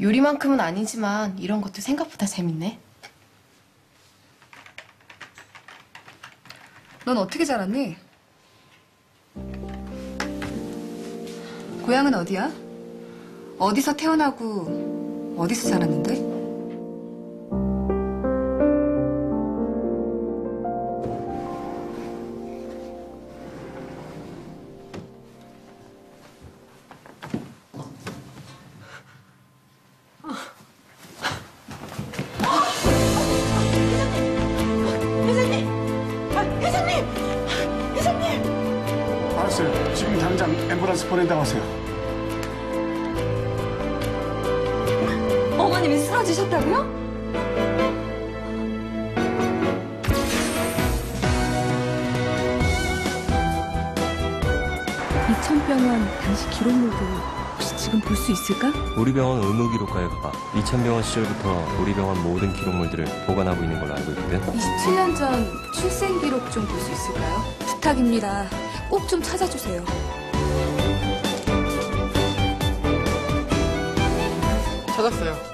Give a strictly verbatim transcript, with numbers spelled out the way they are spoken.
요리만큼은 아니지만 이런 것도 생각보다 재밌네. 넌 어떻게 자랐니? 고향은 어디야? 어디서 태어나고 어디서 자랐는데? 알았어요. 지금 당장 앰뷸런스 보낸다고 하세요. 어머님이 쓰러지셨다고요? 이천병원 당시 기록물도 혹시 지금 볼 수 있을까? 우리 병원 의무기록과에 가 이천병원 시절부터 우리 병원 모든 기록물들을 보관하고 있는 걸로 알고 있거든. 이십칠 년 전 출생 기록 좀 볼 수 있을까요? 부탁입니다. 꼭 좀 찾아주세요. 찾았어요.